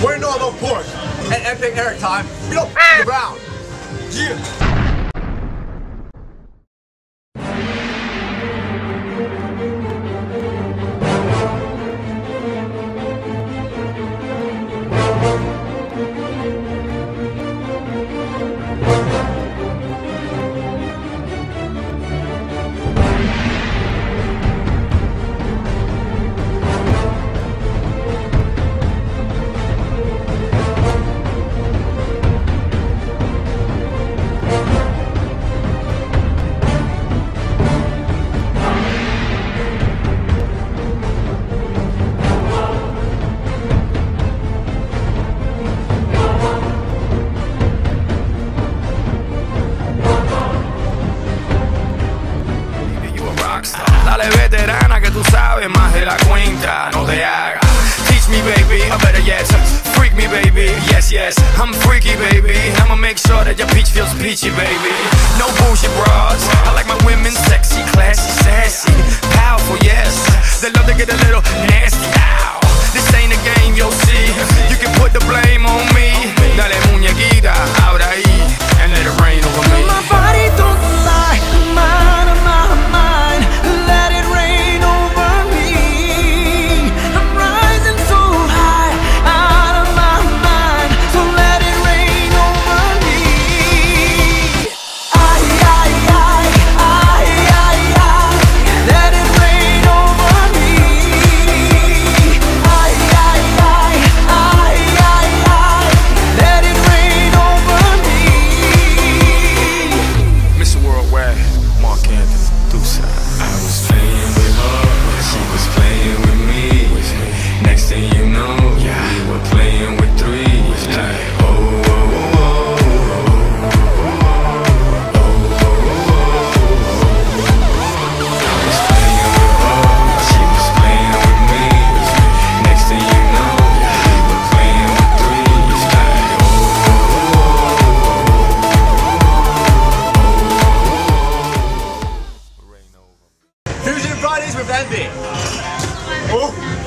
What do you know about pork? And epic Eric time. You don't around. Yeah. Dale veterana que tú sabes más de la cuenta, no te hagas. Teach me baby, or better yet, freak me baby, yes yes, I'm freaky baby. I'ma make sure that your peach feels peachy baby. No bullshit bras, I like my women sexy, classy, sassy, powerful yes. They love to get a little nasty, ow. This ain't a game, you'll see. You can put the blame on me. Dale muñequita, ahora ahí, and let it rain over me. My body don't lie, I'm out of my mind. Let it rain over me. I'm rising so high, out of my mind. So let it rain over me. Ay, ay, ay, ay, ay, ay. Let it rain over me. Ay, ay, ay, ay, ay, ay. Let it rain over me. Mr. Worldwide, Mark Anthony, Deuce. I was playing with her, she was playing with me. Next thing you know, we were playing with three. Like, oh, oh, oh, oh, I was playing with her, she was playing with me. Next thing you know, we were playing with three. Like, Fusion Fridays with Envy. Oh.